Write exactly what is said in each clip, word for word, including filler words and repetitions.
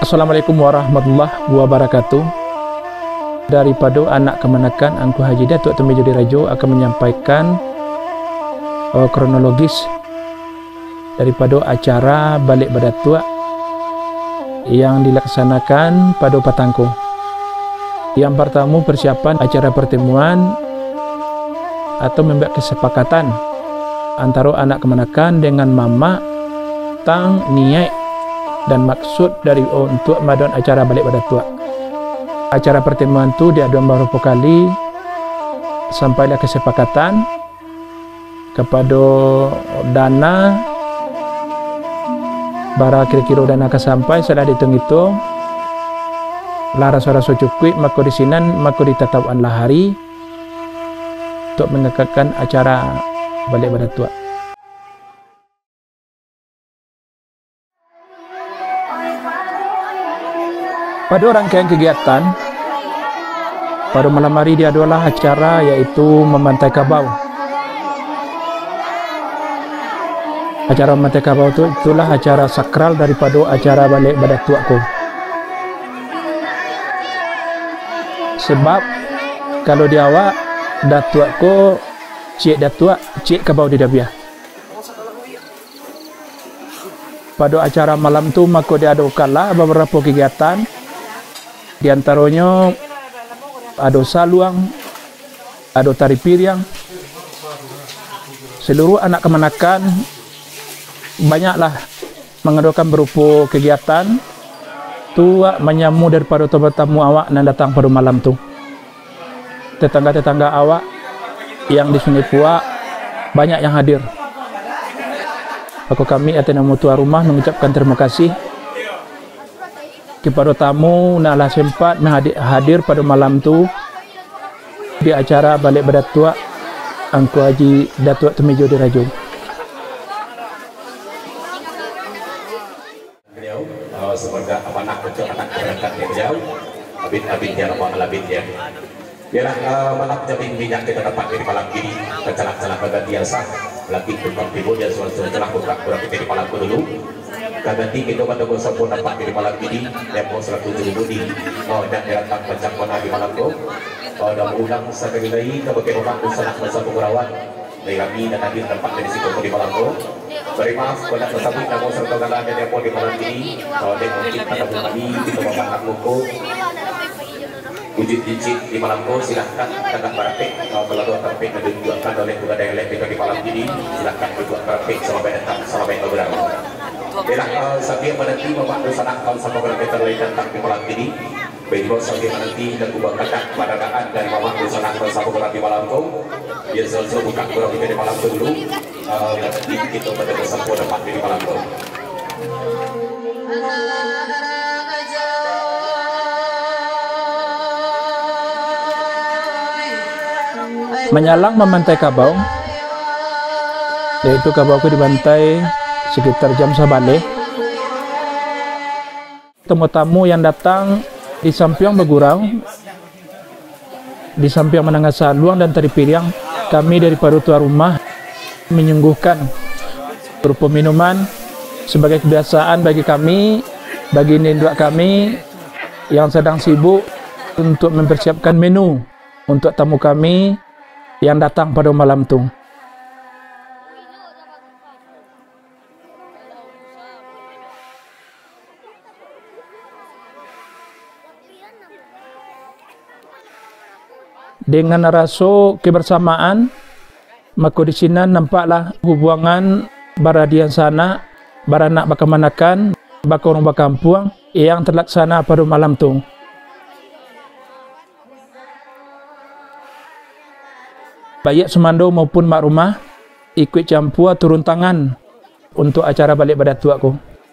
Assalamualaikum warahmatullahi wabarakatuh. Daripada anak kemenakan Angku Haji Datuk Temi Jodi Rajo akan menyampaikan uh, kronologis daripada acara balik badatua yang dilaksanakan pada Patangko. Yang pertama, persiapan acara pertemuan atau membuat kesepakatan antara anak kemenakan dengan mama tang niat dan maksud dari oh, untuk madon acara balik badatua. Acara pertemuan tu diadu beberapa kali sampailah kesepakatan kepada dana bara kira-kira dana akan sampai setelah dihitung-hitung lah rasa-rasa cukup, maka di sinan maka ditetapkanlah hari untuk mengekalkan acara balik badatua. Pada rangkaian kegiatan pada malam hari dia adalah acara iaitu memantai kabau. Acara memantai kabau itu itulah acara sakral daripada acara balik badatuaku. Sebab kalau di awak datuaku cik datua cik kabau di dabiah. Pada acara malam tu maka diadakanlah beberapa kegiatan. Di antaranya ada saluang, ada tari piring. Seluruh anak kemenakan banyaklah mengadakan berupa kegiatan tu menyamu daripada tamu awak yang datang pada malam tu. Tetangga-tetangga awak yang di Sungai Puak banyak yang hadir. Maka kami atas nama tuan rumah mengucapkan terima kasih kepada tamu yang telah sempat hadir pada malam tu di acara balik badatua Angku Haji Datuk Temi Jodi Rajo. Beliau semoga amanah untuk anak berangkat yang jauh abid-abid yang abang alabid ya. Biarlah malam jabing minyak kita dapat dari malam ini kecelak-celak baga biasa lagi tukang tibu dia suara-suara celak buka kurang kita di malam dulu. Kaganti kita pada bosan pun dapat di malam ini demo seratus ribu di oh dan datang pencapaian di malam tu oh dan ulang sekali lagi kebagai orang usaha masa pengurawat dari kami dan hadir tempat dari situ di malam tu. Beri maaf kepada tersebut demo serta galah dan demo di malam ini oh dan mungkin pada kami kita memakan buku wujud digit di malam tu silahkan tegak berapik kalau dua terapik yang ditunjukkan oleh kepada yang lain di malam ini silahkan dibuat berapik sampai datang sampai beberapa. Biarlah sambil menanti memandu sanak kaum sampai berapa lain datang di malam ini. Baiklah sambil menanti dan kubah kata kepadaan dari memandu sanak kaum sampai berapa di malam itu. Biar selalu buka berapa di malam itu dulu. Nanti kita pada bersama dapat di malam itu. Menyalang memantai kabau, yaitu kabau itu dibantai sekitar jam sabale. Tamu-tamu yang datang di samping bergurau, di samping menengah saluang dan tari piring, kami daripada tuan rumah menyuguhkan berupa minuman sebagai kebiasaan bagi kami, bagi induk kami yang sedang sibuk untuk mempersiapkan menu untuk tamu kami yang datang pada malam tu. Dengan rasa kebersamaan, maka di sini nampaklah hubungan baradian sana, baranak bakamaнаkan, bakorong bakampung yang terlaksana pada malam tu. Baik semando maupun mak rumah ikut campur turun tangan untuk acara balik badatuaku.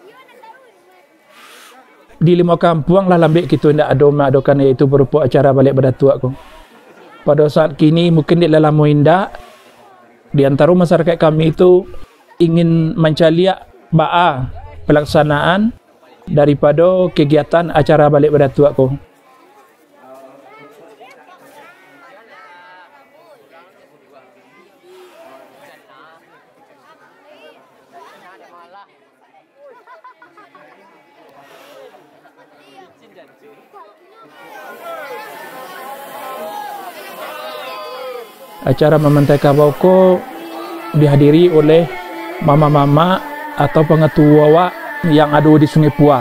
Di lima kampung lah lambik kita tidak ada mengadakan iaitu berupa acara balik badatuaku. Pada saat kini mungkin di dalam indah di antara masyarakat kami itu ingin mencaliak ba'a pelaksanaan daripada kegiatan acara balik badatuaku. Acara memantai kabau ko dihadiri oleh mama-mama atau pengetua yang ada di Sungai Puah.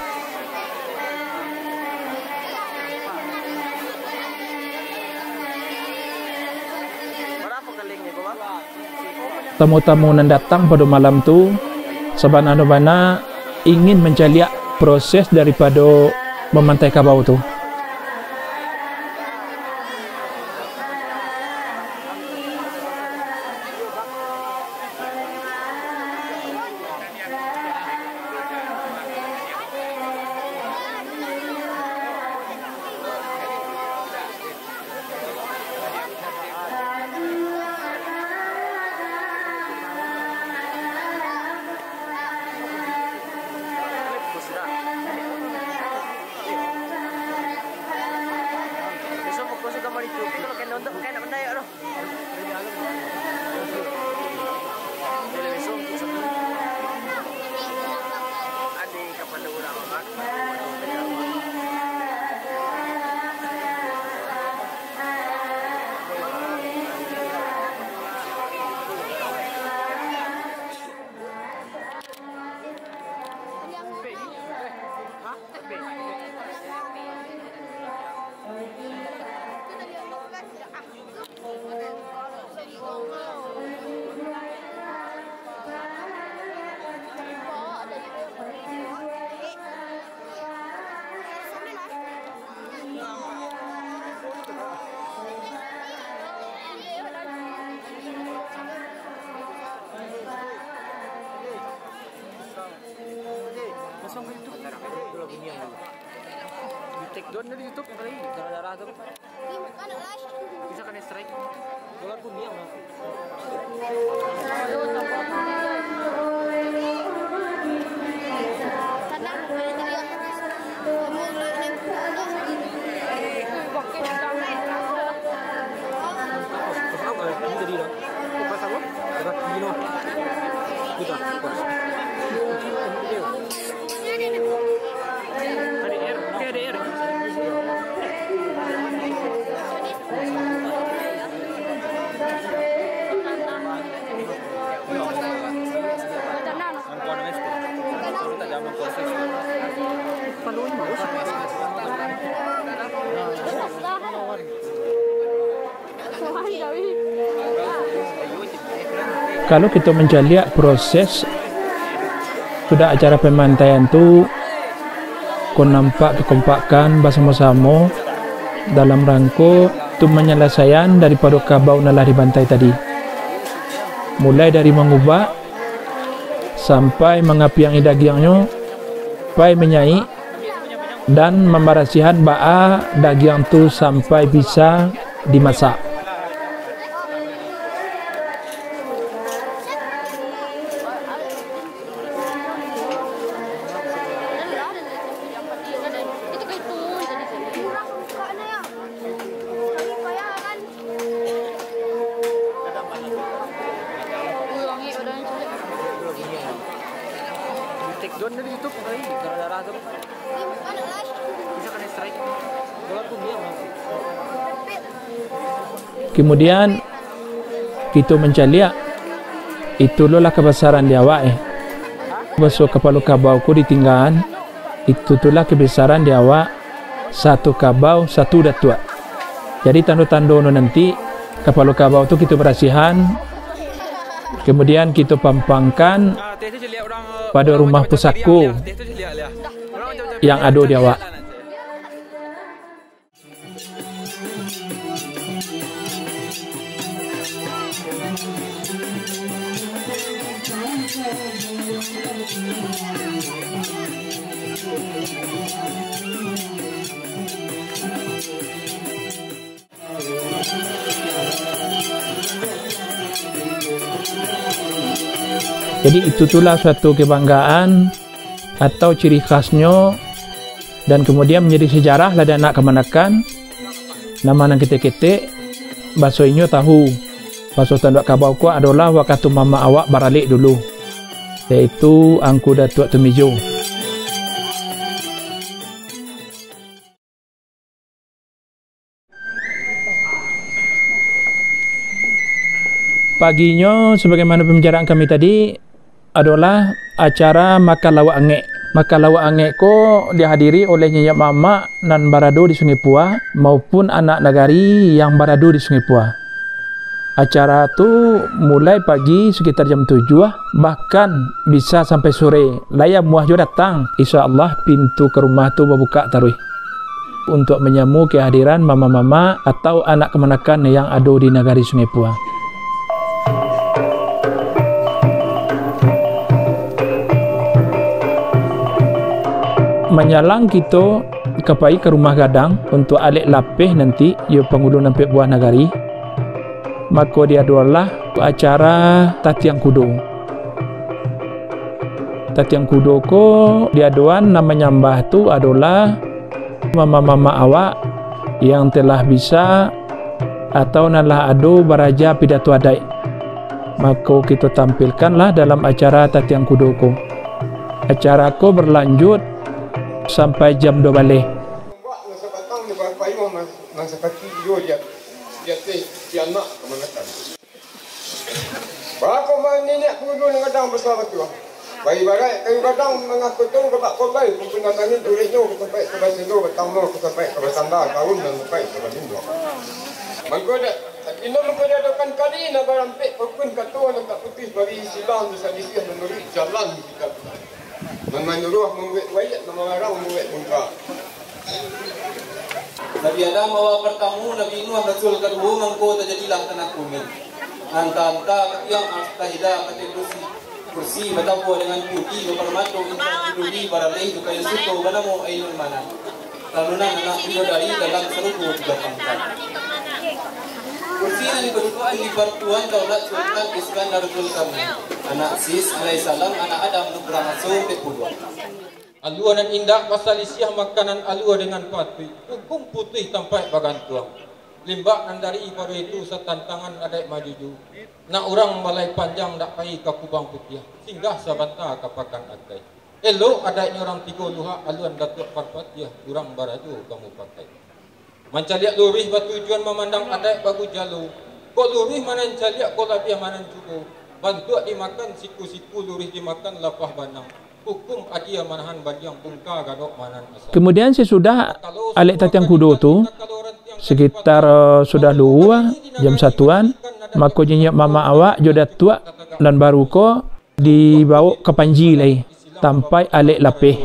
Tamu-tamu yang datang pada malam tu sabana-bana ingin mencaliak proses daripada memantai kabau tu. Take down dari YouTube kali darah-darah tu. Bisa kena strike. Dolar pun dia mah. Kalau kita mencaliak proses sudah acara pemantaian tu, kau nampak kekompakan bersama-sama dalam rangka tu penyelesaian daripada kabau nalah dibantai tadi. Mulai dari mengubah sampai mengapiang dagingnya, sampai menyai dan memerasihan baa daging tu sampai bisa dimasak. Take down dari YouTube kali darah-darah tu. Bisa kena strike. Dolar pun dia mah. Kemudian kita mencaliak itulah kebesaran dia awak eh. Besok kepala kabau ku ditinggalan, itu itulah kebesaran dia awak satu kabau satu datua. Jadi tanda-tanda nanti kepala kabau tu kita berasihan. Kemudian kita pampangkan pada rumah pusako yang ada di awak. Jadi itu itulah suatu kebanggaan atau ciri khasnya, dan kemudian menjadi sejarah lah dan nak kemanakan nama nang ketek-ketek baso inyo tahu baso tanduk kabau ku adalah waktu mama awak baralik dulu, yaitu Angku Datuk Tumijo. Paginya sebagaimana pembicaraan kami tadi adalah acara makan lawak angek. Makan lawak angek ko dihadiri oleh Nyenyak Mama dan Barado di Sungai Pua maupun anak negari yang Barado di Sungai Pua. Acara tu mulai pagi sekitar jam tujuh lah, bahkan bisa sampai sore. Layar muah jo datang, insya-Allah pintu ke rumah tu berbuka taruh untuk menyambut kehadiran mama-mama atau anak kemanakan yang ada di negari Sungai Pua. Menyalang kita kepai ke rumah gadang untuk alik lapih nanti yo penghulu nampak buah nagari. Maka dia adalah acara Tatiang Kudo. Tatiang Kudo ko diaduan nama nyambah tu adalah mama-mama awak yang telah bisa atau nalah adu baraja pidato adai. Maka kita tampilkanlah dalam acara Tatiang Kudo ko. Acara ko berlanjut sampai jam dua balik. Bako maninek kudu ng kadang bersama tu. Bagi bagai kayu kadang mengaku tu kepak kobai kumpul nangin tulisnya sampai ke basilo bertambah sampai ke bertambah tahun dan sampai ke basilo. Mangkoda ino mangkoda dokan kali na barampek pekun katua nak tak putih bagi silang bisa disih menurut jalan kita. Menyuruh membuat wayat nama orang membuat muka. Nabi Adam bawa pertamu Nabi Nuh Rasul kedua mangko terjadilah tanah kuning. Anta-anta yang astahida kata kursi kursi bertabuh dengan putih berpermatu intan duri baralai juga yang suto banamu ainun mana. Talunan anak bidadari dalam serupu tiga pangkat. Kursi yang kedudukan di pertuan Daulat Sultan Iskandar Zulkarnain. Anak Sis alaihissalam anak Adam Nugrah Masuk kedua. Alua dan indah pasal isiah makanan alua dengan putih. Hukum putih tampai bagantuang. Limbak dan dari pada itu setantangan adai majuju. Nak orang balai panjang dak pai ke kubang putih. Singgah sabanta kapakan adai. Elok adainya orang tiga luha aluan datuk parpatiah. Orang baraju kamu pakai. Mencaliak lurih bertujuan memandang adai bagu jalu. Kok lurih mana caliak kok labiah mana cukup. Bantu dimakan siku-siku lurih dimakan lapah banang. Hukum adia manahan badiang bungka gadok manan asal. Kemudian sesudah alik Tatiang Kudo tu sekitar uh, sudah dua jam satuan, maka Nyenyak Mama awak jodoh tua dan baru ko dibawa ke Panji lagi sampai alik lapih.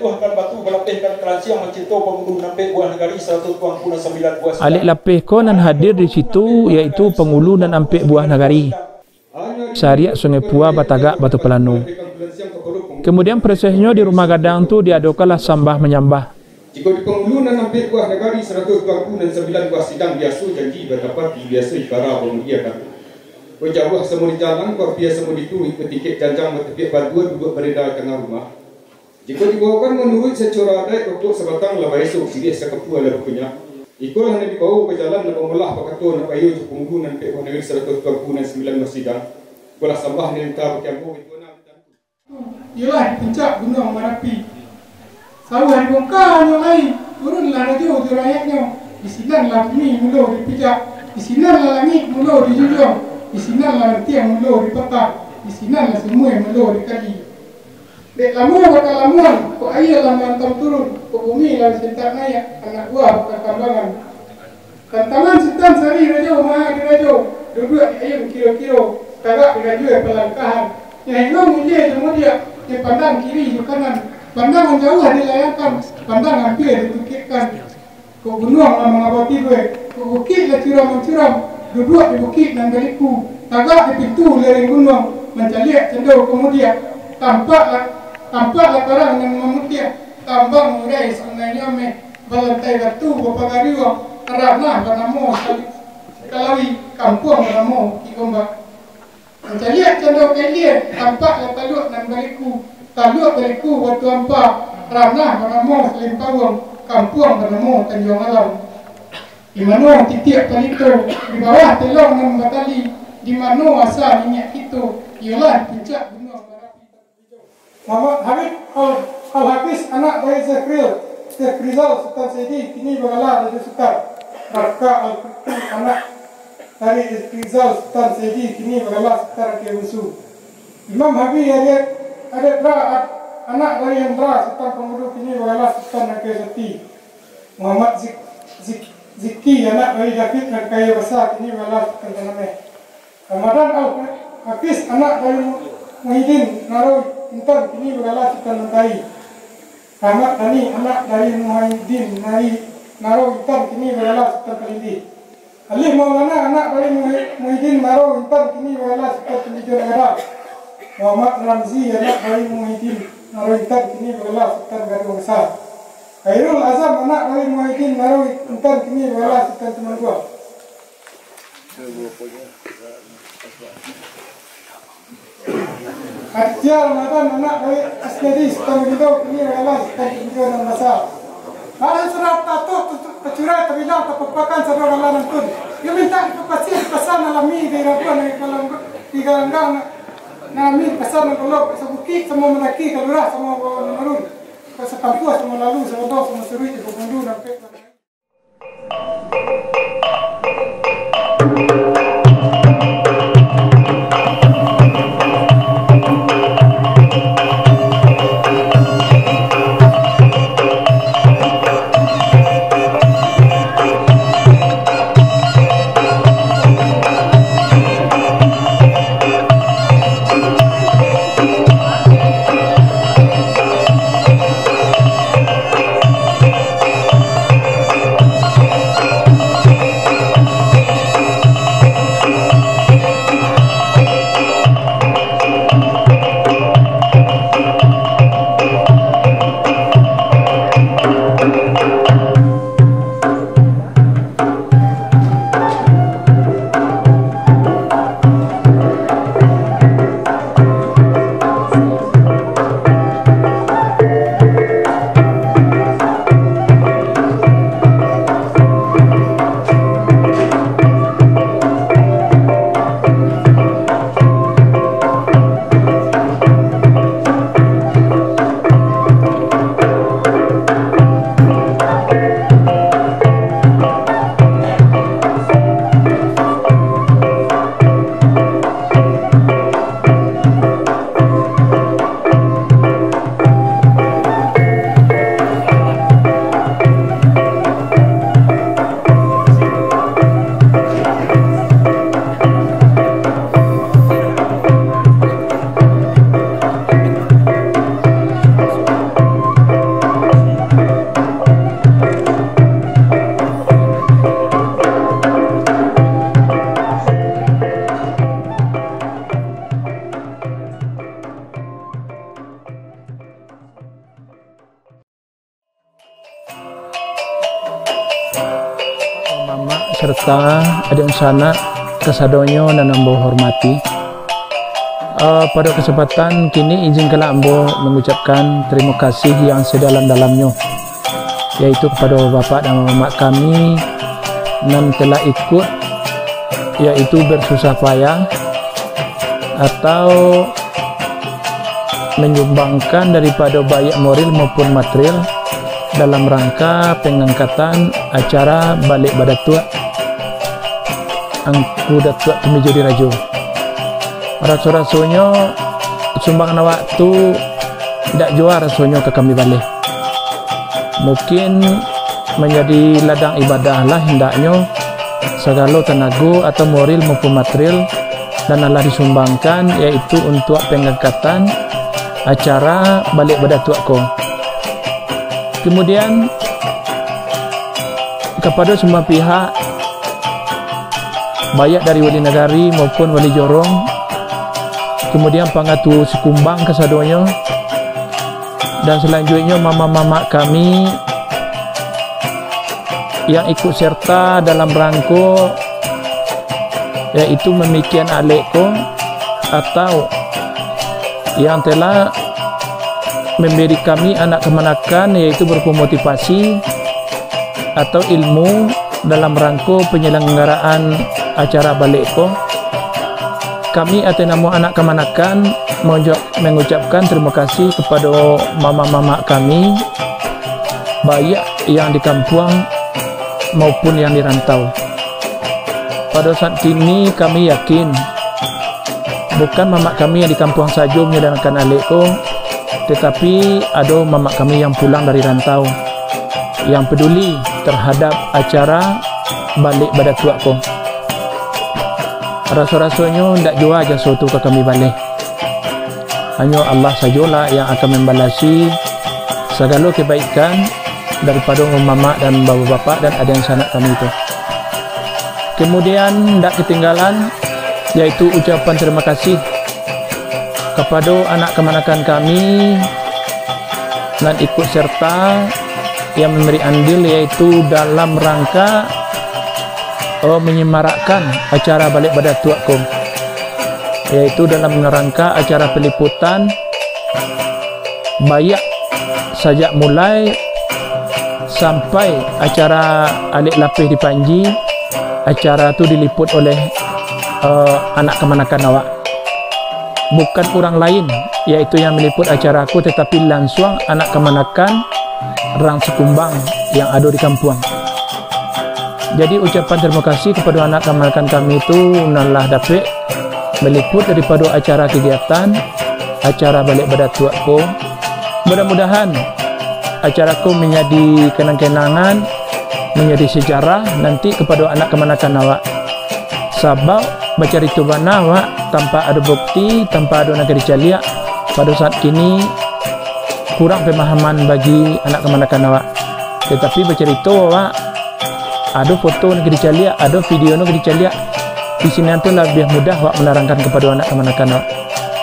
jatuhkan batu melapihkan keransiang mencito pembunuh nampik buah negari seratus tuang puluh sembilan buah. Alik lapih konan hadir di situ yaitu pengulu dan ampik buah nagari. Syariat Sungai Pua Batagak Batu Pelanu. Kemudian prosesnya di rumah gadang tu diadakanlah sambah menyambah. Jika di pengulu dan ampik buah negari seratus tuang puluh sembilan buah sidang biasa janji berdapati biasa ikara pemudiakan. Berjauh semua di jalan, kau biasa semua dituhi ketiket janjang bertepik bantuan duduk beredar tengah rumah. Jika dibawakan menurut secara adat untuk sebatang lebar esok sirih sekepu ala punya. Ikul hanya dibawa ke jalan dan memelah pakato nak payu untuk penggunaan pek negeri seratus tuan puluh sembilan masjidang. Kulah sambah ni minta berkiampu itu nak. Ialah puncak gunung Merapi. Sawah bongkar yang lain turunlah raja di rakyatnya. Di sinanlah bumi mula dipijak. Di sinanlah langit mula dijunjung. Di sinanlah tiang mula dipatah. Di sinanlah semua mula dikali. Dek lamuan bakal lamuan, kok ayah lah mantap turun, kok bumi lah sentak naik, anak buah bakal tambangan. Tantangan setan sari rajo, maha di rajo, duduk di ayam kilo-kilo, tagak di rajo yang pelangkahan. Yang hilang mulia semua dia, yang pandang kiri di kanan, pandangan jauh dilayangkan, pandang hampir ditukirkan. Kok gunung lah mengabati gue, kok bukit lah curam-curam, duduk di bukit dan baliku, tagak di pintu lereng gunung, mencaliak cenderung kemudian, tampaklah Tampaklah barang yang memutiak, tambang murai sungai nyame, balantai batu, bapagariwa, karana banamo, kalawi, kampung banamo, kikomba. Mencariak cendok kalian, tampaklah taluk dan baliku, taluk baliku, batu ampa, karana banamo, selimpawang, kampung banamo, tanjung alam. Di mana titik palito, di bawah telong dan batali, di mana asal minyak itu, ialah puncak gunung. Muhammad Habib Al-Hafiz anak dari Zakril Zakrizal Sultan Saidi kini bergelar dari Sultan Barka Al-Qurtubi anak dari Zakrizal Sultan Saidi kini bergelar Sultan Kebusu. Imam Habib ada ada Dra anak dari Hendra Sultan Pemudu kini bergelar Sultan Nakayati. Muhammad Zik, Zik, Ziki anak dari David Nakaya Besar kini bergelar Sultan Tanameh. Ramadan Al-Hafiz anak dari Muhyiddin Narowi Intan kini bergelar Sultan Mentai. Ahmad Dhani anak dari Muhyiddin Nari Naro Intan kini bergelar Sultan Kalindi. Ali Maulana anak dari Muhyiddin Naro Intan kini bergelar Sultan Pendidikan Negara. Muhammad Ramzi anak dari Muhyiddin Naro Intan kini bergelar Sultan Gadung Besar. Khairul Azam anak dari Muhyiddin Naro Intan kini bergelar Sultan Temanggung. Aditya Ramadan anak dari Asnadi Sultan Widodo kini adalah Sultan Widodo dan Masa. Ada surat tato kecurai terbilang terpapakan saudara lalang tun. Ia minta dipapasi pesan alami di rapuan di kalang di galanggang nami pesan kalau sebukit semua mendaki kalurah semua menurun. Setampuas semua lalu semua dos semua serui di Bundu dan Pek. serta adik sanak kesadonyo dan ambo hormati. Uh, pada kesempatan kini izinkanlah ambo mengucapkan terima kasih yang sedalam-dalamnya, yaitu kepada bapak dan mama kami yang telah ikut, yaitu bersusah payah atau menyumbangkan daripada baik moral maupun material dalam rangka pengangkatan acara balik Badatua Angku Datuk Tumijo Dirajo. Raso-rasonyo sumbangan waktu tidak jual rasonyo ke kami balik. Mungkin menjadi ladang ibadah lah hendaknya segala tenaga atau moral maupun material dan Allah disumbangkan, yaitu untuk pengangkatan acara balik Badatua ko. Kemudian kepada semua pihak, baik dari wali negari maupun wali jorong, kemudian pangatu sekumbang kesadonyo, dan selanjutnya mama-mama kami yang ikut serta dalam rangka, yaitu memikian aleko atau yang telah memberi kami anak kemanakan, yaitu berpemotivasi atau ilmu dalam rangka penyelenggaraan acara balik ko. Kami atas nama anak kemanakan mengucapkan terima kasih kepada mama-mama kami, baik yang di kampung maupun yang di rantau. Pada saat ini kami yakin bukan mama kami yang di kampung saja menyedangkan aleko, tetapi ada mama kami yang pulang dari rantau yang peduli terhadap acara balik Badatua ko. Rasa-rasanya tidak jua aja suatu ke kami balik. Hanya Allah sajalah yang akan membalasi segala kebaikan daripada mama dan bapak-bapak dan adik sanak kami itu. Kemudian tidak ketinggalan, yaitu ucapan terima kasih kepada anak kemanakan kami dan ikut serta yang memberi andil, yaitu dalam rangka oh, menyemarakkan acara balik Badatua ko, yaitu dalam rangka acara peliputan bayak sejak mulai sampai acara alik lapis di Panji. Acara itu diliput oleh uh, anak kemanakan awak, bukan orang lain yaitu yang meliput acara aku, tetapi langsung anak kemanakan Rang Sekumbang yang ada di kampung. Jadi ucapan terima kasih kepada anak kemanakan kami itu nalah dapat meliput daripada acara kegiatan acara balik Badatua ko. Mudah-mudahan acara ku menjadi kenang-kenangan, menjadi sejarah nanti kepada anak kemanakan awak. Sebab baca itu bana awak tanpa ada bukti, tanpa ada negeri caliak, pada saat kini kurang pemahaman bagi anak kemanakan awak. Tetapi baca itu awak ada foto negeri caliak, ada video negeri caliak, di sini nanti lebih mudah awak menerangkan kepada anak kemanakan awak.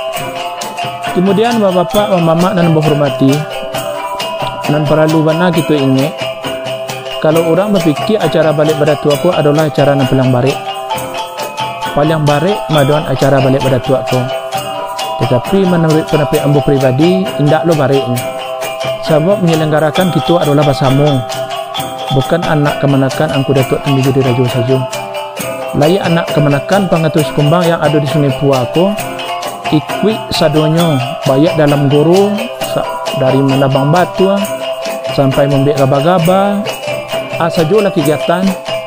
Kemudian bapak-bapak, mama dan ibu hormati, dan perlu bana kita ingat, kalau orang berfikir acara balik Badatua ko adalah acara yang paling baik, paling baik maduan acara balik Badatua ko. Tetapi menurut pendapat ambo pribadi, tidak lo baiknya. Sebab menyelenggarakan kita adalah bersama, bukan anak kemanakan Angku Datuk Tumijo Dirajo saja. Layak anak kemanakan Pangatus Kumbang yang ada di Sungai Pua ko, ikut sadonyo bayak dalam guru dari menabang batu sampai membiak gaba-gaba. Sajalah kegiatan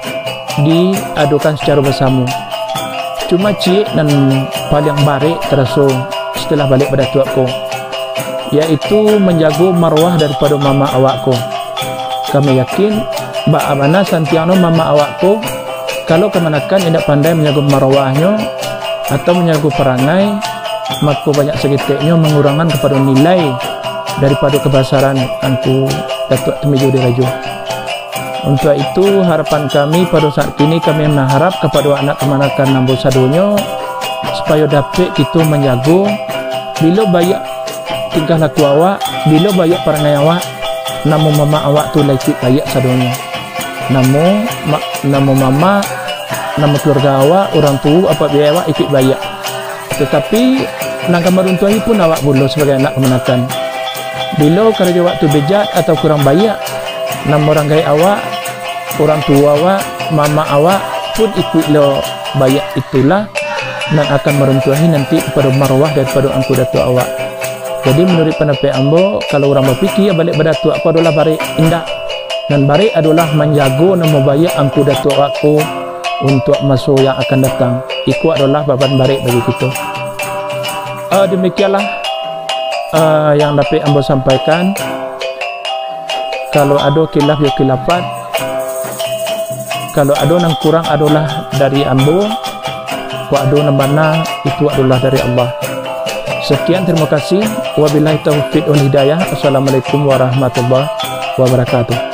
diadukan secara bersama. Cuma cik dan paling baik terasa setelah balik Badatua ko, yaitu menjaga marwah daripada mama awak ko. Kami yakin bagaimana santiano mama awak ko, kalau kemanakan tidak pandai menjaga marwahnya atau menjaga perangai, maka banyak segitiknya mengurangkan kepada nilai daripada kebesaran Angku Datuk Tumijo Dirajo. Untuk itu harapan kami pada saat ini, kami mengharap kepada anak kemanakan Nambo Sadonyo supaya dapat kita menjaga bila banyak tingkah laku awak, bila banyak perangai awak, namun mama awak tu lagi banyak Sadonyo. Namo ma, namo mama, namo keluarga awak, orang tua apa biaya awak ikut bayar. Tetapi nang kamarun tuai pun awak bulu sebagai anak kemenakan. Bila kerja waktu bejat atau kurang bayar, namo orang gaya awak, orang tua awak, mama awak pun ikut lo bayar itulah dan akan meruntuhi nanti pada marwah daripada angku datuk awak. Jadi menurut pendapat ambo, kalau orang berfikir balik pada datuk aku adalah barik indah dan barik adalah menjaga nama baik angku datuk awakku untuk masa yang akan datang. Iku adalah baban barik bagi kita. Uh, demikianlah uh, yang dapat ambo sampaikan. Kalau ada kilaf ya kilafat, kalau ada yang kurang adalah dari ambo, wa adu nambana itu adalah dari Allah. Sekian, terima kasih. Wabillahi taufiq wal hidayah. Assalamualaikum warahmatullahi wabarakatuh.